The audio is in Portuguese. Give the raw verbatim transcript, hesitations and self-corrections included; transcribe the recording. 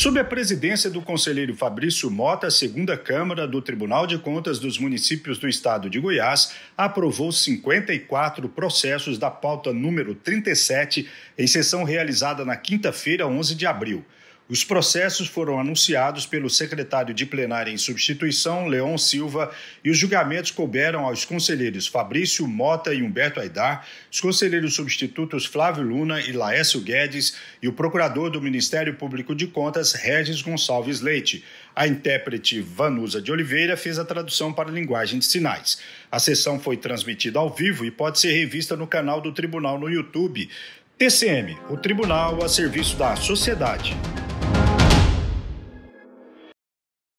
Sob a presidência do conselheiro Fabrício Mota, a segunda Câmara do Tribunal de Contas dos Municípios do Estado de Goiás aprovou cinquenta e quatro processos da pauta número trinta e sete, em sessão realizada na quinta-feira, onze de abril. Os processos foram anunciados pelo secretário de plenária em substituição, Leon Silva, e os julgamentos couberam aos conselheiros Fabrício Mota e Humberto Aidar, os conselheiros substitutos Flávio Luna e Laércio Guedes e o procurador do Ministério Público de Contas, Regis Gonçalves Leite. A intérprete Vanusa de Oliveira fez a tradução para a linguagem de sinais. A sessão foi transmitida ao vivo e pode ser revista no canal do Tribunal no YouTube. T C M, o Tribunal a serviço da sociedade.